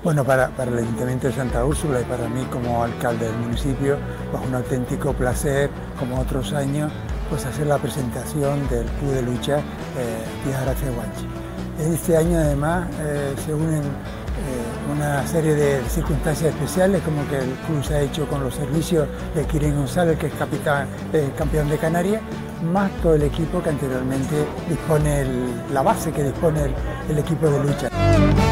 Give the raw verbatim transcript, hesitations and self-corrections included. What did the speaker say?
Bueno, para, para el Ayuntamiento de Santa Úrsula y para mí como alcalde del municipio, pues un auténtico placer, como otros años, pues hacer la presentación del Club de Lucha eh, Díaz Gracia Guanche. Este año además eh, se unen eh, una serie de circunstancias especiales, como que el club se ha hecho con los servicios de Kirin González, que es capitán, eh, campeón de Canarias, más todo el equipo que anteriormente dispone, el, la base que dispone el, el equipo de lucha.